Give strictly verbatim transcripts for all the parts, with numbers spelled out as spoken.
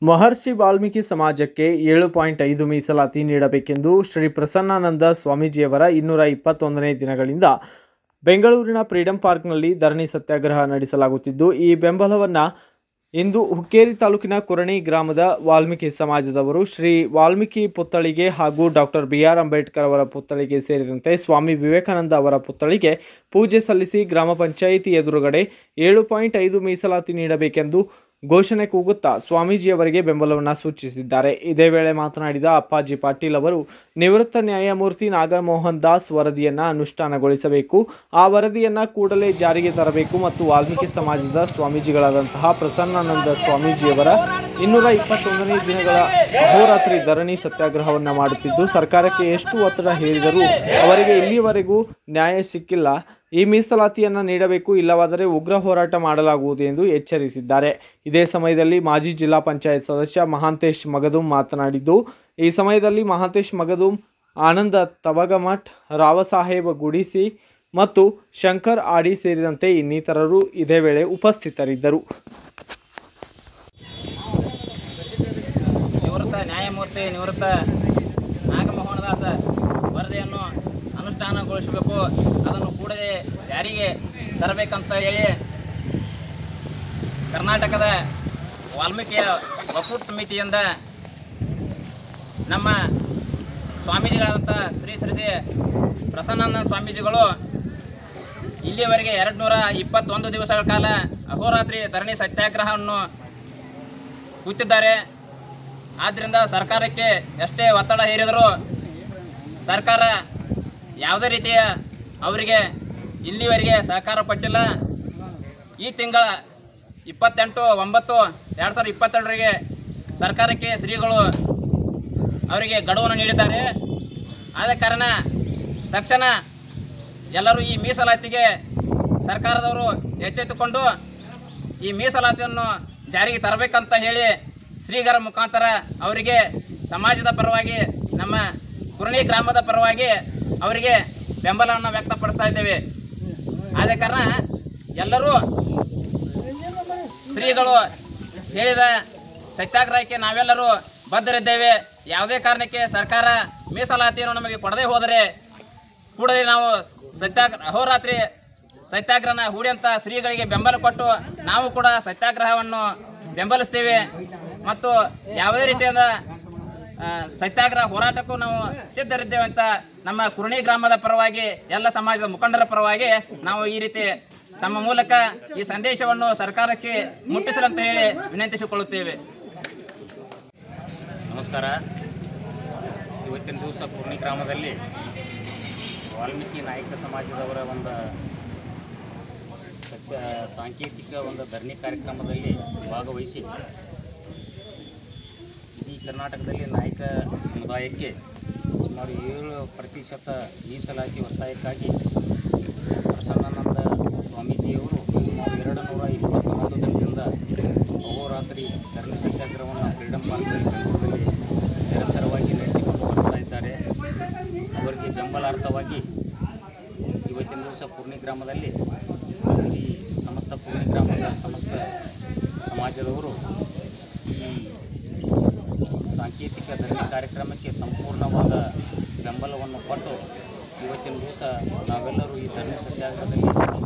ಮಹರ್ಷಿ ವಾಲ್ಮೀಕಿ ಸಮಾಜಕ್ಕೆ ಏಳು ಪಾಯಿಂಟ್ ಐದು ಮೀಸಲಾತಿ ನೀಡಬೇಕೆಂದು ಶ್ರೀ ಪ್ರಸನ್ನಾನಂದ ಸ್ವಾಮೀಜಿಯವರ ಇನ್ನೂರ ಇಪ್ಪತ್ತೊಂದನೇ ದಿನಗಳಿಂದ ಬೆಂಗಳೂರಿನ ಫ್ರೀಡಂ ಪಾರ್ಕ್ನಲ್ಲಿ ಧರಣಿ ಸತ್ಯಾಗ್ರಹ ನಡೆಸಲಾಗುತ್ತಿದ್ದು, ಈ ಬೆಂಬಲವನ್ನು ಇಂದು ಹುಕ್ಕೇರಿ ತಾಲೂಕಿನ ಕುರಣಿ ಗ್ರಾಮದ ವಾಲ್ಮೀಕಿ ಸಮಾಜದವರು ಶ್ರೀ ವಾಲ್ಮೀಕಿ ಪುತ್ಥಳಿಗೆ ಹಾಗೂ ಡಾಕ್ಟರ್ ಬಿ ಆರ್ ಅಂಬೇಡ್ಕರ್ ಅವರ ಪುತ್ಥಳಿಗೆ ಸೇರಿದಂತೆ ಸ್ವಾಮಿ ವಿವೇಕಾನಂದ ಅವರ ಪುತ್ಥಳಿಗೆ ಪೂಜೆ ಸಲ್ಲಿಸಿ ಗ್ರಾಮ ಪಂಚಾಯಿತಿ ಎದುರುಗಡೆ ಏಳು ಪಾಯಿಂಟ್ ಐದು ಮೀಸಲಾತಿ ನೀಡಬೇಕೆಂದು ಘೋಷಣೆ ಕೂಗುತ್ತಾ ಸ್ವಾಮೀಜಿಯವರಿಗೆ ಬೆಂಬಲವನ್ನು ಸೂಚಿಸಿದ್ದಾರೆ. ಇದೇ ವೇಳೆ ಮಾತನಾಡಿದ ಅಪ್ಪಾಜಿ ಪಾಟೀಲ್ ಅವರು, ನಿವೃತ್ತ ನ್ಯಾಯಮೂರ್ತಿ ನಾಗಮೋಹನ್ ದಾಸ್ ವರದಿಯನ್ನು ಅನುಷ್ಠಾನಗೊಳಿಸಬೇಕು, ಆ ವರದಿಯನ್ನು ಕೂಡಲೇ ಜಾರಿಗೆ ತರಬೇಕು ಮತ್ತು ವಾಲ್ಮೀಕಿ ಸಮಾಜದ ಸ್ವಾಮೀಜಿಗಳಾದಂತಹ ಪ್ರಸನ್ನಾನಂದ ಸ್ವಾಮೀಜಿಯವರ ಇನ್ನೂರ ಇಪ್ಪತ್ತೊಂದನೇ ದಿನಗಳ ಅಹೋರಾತ್ರಿ ಧರಣಿ ಸತ್ಯಾಗ್ರಹವನ್ನು ಮಾಡುತ್ತಿದ್ದು, ಸರ್ಕಾರಕ್ಕೆ ಎಷ್ಟು ಒತ್ತಡ ಹೇರಿದರೂ ಅವರಿಗೆ ಇಲ್ಲಿಯವರೆಗೂ ನ್ಯಾಯ ಸಿಕ್ಕಿಲ್ಲ. ಈ ಮೀಸಲಾತಿಯನ್ನು ನೀಡಬೇಕು, ಇಲ್ಲವಾದರೆ ಉಗ್ರ ಹೋರಾಟ ಮಾಡಲಾಗುವುದು ಎಂದು ಎಚ್ಚರಿಸಿದ್ದಾರೆ. ಇದೇ ಸಮಯದಲ್ಲಿ ಮಾಜಿ ಜಿಲ್ಲಾ ಪಂಚಾಯತ್ ಸದಸ್ಯ ಮಹಾಂತೇಶ್ ಮಗದುಂ ಮಾತನಾಡಿದ್ದು, ಈ ಸಮಯದಲ್ಲಿ ಮಹಾಂತೇಶ್ ಮಗದುಂ, ಆನಂದ ತವಗಮಠ್, ರಾವಸಾಹೇಬ್ ಗುಡಿಸಿ ಮತ್ತು ಶಂಕರ್ ಆಡಿ ಸೇರಿದಂತೆ ಇನ್ನಿತರರು ಇದೇ ವೇಳೆ ಉಪಸ್ಥಿತರಿದ್ದರು. ನಿವೃತ್ತ ನ್ಯಾಯಮೂರ್ತಿ ನಿವೃತ್ತ ನಾಗಮೋಹನ್ ದಾಸ್ ವರದಿಯನ್ನು ಅನುಷ್ಠಾನಗೊಳಿಸಬೇಕು, ಅದನ್ನು ಕೂಡಲೇ ಜಾರಿಗೆ ತರಬೇಕಂತ ಹೇಳಿ ಕರ್ನಾಟಕದ ವಾಲ್ಮೀಕಿಯ ಒಕ್ಕೂಟ ಸಮಿತಿಯಿಂದ ನಮ್ಮ ಸ್ವಾಮೀಜಿಗಳಾದಂಥ ಶ್ರೀ ಶ್ರೀ ಶ್ರೀ ಪ್ರಸನ್ನಾನಂದ ಸ್ವಾಮೀಜಿಗಳು ಇಲ್ಲಿಯವರೆಗೆ ಎರಡು ನೂರ ಇಪ್ಪತ್ತೊಂದು ದಿವಸಗಳ ಕಾಲ ಅಹೋರಾತ್ರಿ ಧರಣಿ ಸತ್ಯಾಗ್ರಹವನ್ನು ಕೂತಿದ್ದಾರೆ. ಆದ್ದರಿಂದ ಸರ್ಕಾರಕ್ಕೆ ಎಷ್ಟೇ ಒತ್ತಡ ಹೇರಿದರೂ ಸರ್ಕಾರ ಯಾವುದೇ ರೀತಿಯ ಅವರಿಗೆ ಇಲ್ಲಿವರೆಗೆ ಸಹಕಾರ ಪಟ್ಟಿಲ್ಲ. ಈ ತಿಂಗಳ ಇಪ್ಪತ್ತೆಂಟು ಒಂಬತ್ತು ಎರಡು ಸಾವಿರದ ಇಪ್ಪತ್ತೆರಡರಿಗೆ ಸರ್ಕಾರಕ್ಕೆ ಶ್ರೀಗಳು ಅವರಿಗೆ ಗಡುವನ್ನು ನೀಡಿದ್ದಾರೆ. ಆದ ಕಾರಣ ತಕ್ಷಣ ಎಲ್ಲರೂ ಈ ಮೀಸಲಾತಿಗೆ ಸರ್ಕಾರದವರು ಎಚ್ಚೆತ್ತುಕೊಂಡು ಈ ಮೀಸಲಾತಿಯನ್ನು ಜಾರಿಗೆ ತರಬೇಕಂತ ಹೇಳಿ ಶ್ರೀಗರ ಮುಖಾಂತರ ಅವರಿಗೆ ಸಮಾಜದ ಪರವಾಗಿ ನಮ್ಮ ಕುರಣಿ ಗ್ರಾಮದ ಪರವಾಗಿ ಅವರಿಗೆ ಬೆಂಬಲವನ್ನು ವ್ಯಕ್ತಪಡಿಸ್ತಾ ಇದ್ದೇವೆ. ಆದ ಕಾರಣ ಎಲ್ಲರೂ ಶ್ರೀಗಳು ಹೇಳಿದ ಸತ್ಯಾಗ್ರಹಕ್ಕೆ ನಾವೆಲ್ಲರೂ ಬದ್ಧರಿದ್ದೇವೆ. ಯಾವುದೇ ಕಾರಣಕ್ಕೆ ಸರ್ಕಾರ ಮೀಸಲಾತಿಯನ್ನು ನಮಗೆ ಕೊಡದೇ ಹೋದರೆ ಕೂಡಲೇ ನಾವು ಸತ್ಯಾಗ್ರಹ ಅಹೋರಾತ್ರಿ ಸತ್ಯಾಗ್ರಹನ ಹೂಡಿಯಂಥ ಶ್ರೀಗಳಿಗೆ ಬೆಂಬಲ ಕೊಟ್ಟು ನಾವು ಕೂಡ ಸತ್ಯಾಗ್ರಹವನ್ನು ಬೆಂಬಲಿಸ್ತೇವೆ ಮತ್ತು ಯಾವುದೇ ರೀತಿಯಾದ ಸತ್ಯಾಗ್ರಹ ಹೋರಾಟಕ್ಕೂ ನಾವು ಸಿದ್ಧರಿದ್ದೇವೆ ಅಂತ ನಮ್ಮ ಕುರಣಿ ಗ್ರಾಮದ ಪರವಾಗಿ ಎಲ್ಲ ಸಮಾಜದ ಮುಖಂಡರ ಪರವಾಗಿ ನಾವು ಈ ರೀತಿ ತಮ್ಮ ಮೂಲಕ ಈ ಸಂದೇಶವನ್ನು ಸರ್ಕಾರಕ್ಕೆ ಮುಟ್ಟಿಸಲಂತ ಹೇಳಿ ವಿನಂತಿಸಿಕೊಳ್ಳುತ್ತೇವೆ. ನಮಸ್ಕಾರ. ಇವತ್ತಿನ ದಿವಸ ಕುರಣಿ ಗ್ರಾಮದಲ್ಲಿ ವಾಲ್ಮೀಕಿ ನಾಯಕ ಸಮಾಜದವರ ಒಂದು ಸತ್ಯ ಸಾಂಕೇತಿಕ ಒಂದು ಧರಣಿ ಕಾರ್ಯಕ್ರಮದಲ್ಲಿ ಭಾಗವಹಿಸಿ ಇಡೀ ಕರ್ನಾಟಕದಲ್ಲಿ ನಾಯಕ ಸಮುದಾಯಕ್ಕೆ ಸುಮಾರು ಏಳು ಪ್ರತಿಶತ ಮೀಸಲಾತಿ ಒತ್ತಾಯಕ್ಕಾಗಿ ಪ್ರಸನ್ನಾನಂದ ಸ್ವಾಮೀಜಿಯವರು ಸುಮಾರು ಎರಡು ನೂರ ಇಪ್ಪತ್ತೊಂದು ದಿನದಿಂದ ಅಹೋರಾತ್ರಿ ಧರಣಿ ಸತ್ಯಾಗ್ರಹವನ್ನು ಫ್ರೀಡಂ ಪಾರ್ಕ್ನಲ್ಲಿ ಬೆಂಗಳೂರಿನಲ್ಲಿ ನಿರಂತರವಾಗಿ ನಡೆಸಿಕೊಂಡು ಬರ್ತಾ ಇದ್ದಾರೆ. ಅವರಿಗೆ ಬೆಂಬಲಾರ್ಥವಾಗಿ ಇವತ್ತಿನ ದಿವಸ ಕುರಣಿ ಗ್ರಾಮದಲ್ಲಿ ಈ ಸಮಸ್ತ ಕುರಣಿ ಗ್ರಾಮದ ಸಮಸ್ತ ಸಮಾಜದವರು ಈ ಸಾಂಕೇತಿಕ ಧರಣಿ ಕಾರ್ಯಕ್ರಮಕ್ಕೆ ಸಂಪೂರ್ಣವಾದ ಬೆಂಬಲವನ್ನು ಕೊಟ್ಟು ಇವತ್ತಿನ ದಿವಸ ನಾವೆಲ್ಲರೂ ಈ ಧರಣಿ ಸತ್ಯಾಗ್ರಹದಲ್ಲಿ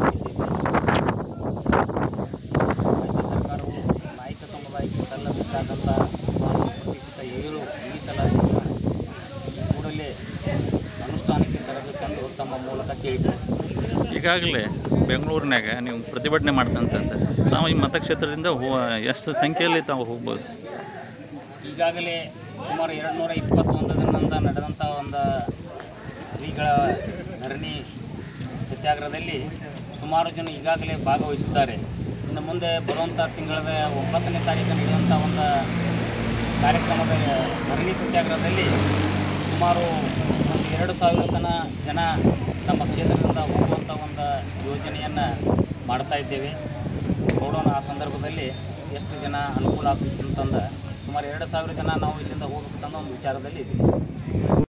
ಸರ್ಕಾರವು ನಾಯಕ ಸಮುದಾಯಕ್ಕೆ ಸಲ್ಲಬೇಕಾದಂಥ ಪ್ರತಿಶತ ಏಳು ಮೀಸಲಾತಿಯನ್ನು ಕೂಡಲೇ ಅನುಷ್ಠಾನಕ್ಕೆ ತರಬೇಕೆಂದು ತಮ್ಮ ಮೂಲಕ ಕೇಳಿದ್ದಾರೆ. ಈಗಾಗಲೇ ಬೆಂಗಳೂರಿನಾಗ ನೀವು ಪ್ರತಿಭಟನೆ ಮಾಡ್ತಂತಂದ್ರೆ ತಾವು ಈ ಮತಕ್ಷೇತ್ರದಿಂದ ಹೋ ಎಷ್ಟು ಸಂಖ್ಯೆಯಲ್ಲಿ ತಾವು ಹೋಗ್ಬೋದು? ಈಗಾಗಲೇ ಸುಮಾರು ಎರಡು ನೂರ ಇಪ್ಪತ್ತೊಂದು ದಿನದಿಂದ ನಡೆದಂಥ ಒಂದು ಶ್ರೀಗಳ ಧರಣಿ ಸತ್ಯಾಗ್ರಹದಲ್ಲಿ ಸುಮಾರು ಜನ ಈಗಾಗಲೇ ಭಾಗವಹಿಸಿದ್ದಾರೆ. ಇನ್ನು ಮುಂದೆ ಬರುವಂಥ ತಿಂಗಳ ಒಂಬತ್ತನೇ ತಾರೀಕು ನಡೆಯುವಂಥ ಒಂದು ಕಾರ್ಯಕ್ರಮದ ಧರಣಿ ಸತ್ಯಾಗ್ರಹದಲ್ಲಿ ಸುಮಾರು ಒಂದು ಎರಡು ಸಾವಿರ ತನ ಜನ ನಮ್ಮ ಕ್ಷೇತ್ರದಿಂದ ಹೋಗುವಂಥ ಒಂದು ಯೋಜನೆಯನ್ನು ಮಾಡ್ತಾ ಇದ್ದೇವೆ. ನೋಡೋಣ ಆ ಸಂದರ್ಭದಲ್ಲಿ ಎಷ್ಟು ಜನ ಅನುಕೂಲ ಆಗ್ತದೆ ಅಂತಂದು ಸುಮಾರು ಎರಡು ಸಾವಿರ ಜನ ನಾವು ಇಲ್ಲಿಂದ ಹೋಗಬೇಕಂತ ಒಂದು ವಿಚಾರದಲ್ಲಿ ಇದ್ದೀವಿ.